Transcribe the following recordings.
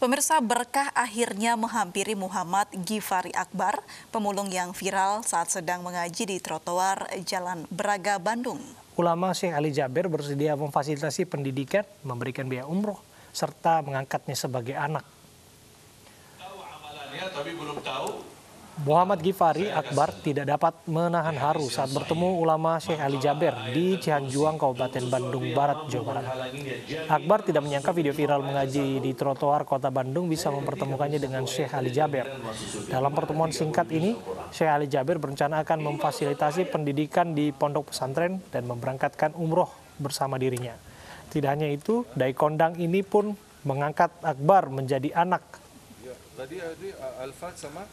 Pemirsa, berkah akhirnya menghampiri Muhammad Ghifari Akbar, pemulung yang viral saat sedang mengaji di trotoar Jalan Braga, Bandung. Ulama Syekh Ali Jaber bersedia memfasilitasi pendidikan, memberikan biaya umroh, serta mengangkatnya sebagai anak. Tahu amalannya tapi belum tahu. Muhammad Ghifari Akbar tidak dapat menahan haru saat bertemu ulama Syekh Ali Jaber di Cihanjuang, Kabupaten Bandung Barat, Jawa Barat. Akbar tidak menyangka video viral mengaji di trotoar kota Bandung bisa mempertemukannya dengan Syekh Ali Jaber. Dalam pertemuan singkat ini, Syekh Ali Jaber berencana akan memfasilitasi pendidikan di pondok pesantren dan memberangkatkan umroh bersama dirinya. Tidak hanya itu, dai kondang ini pun mengangkat Akbar menjadi anak. Tadi Alfa sama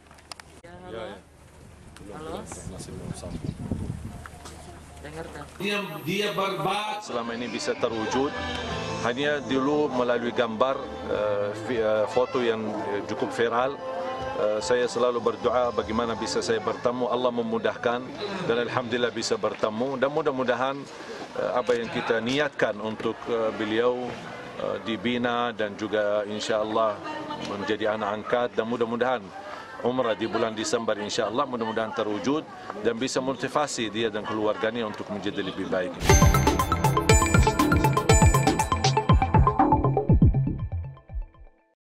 dia berbat selama ini bisa terwujud hanya dulu melalui gambar foto yang cukup viral. Saya selalu berdoa bagaimana bisa saya bertemu, Allah memudahkan dan alhamdulillah bisa bertemu, dan mudah-mudahan apa yang kita niatkan untuk beliau dibina dan juga insya-Allah menjadi anak angkat, dan mudah-mudahan umrah di bulan Desember insya-Allah mudah-mudahan terwujud dan bisa motivasi dia dan keluarganya untuk menjadi lebih baik.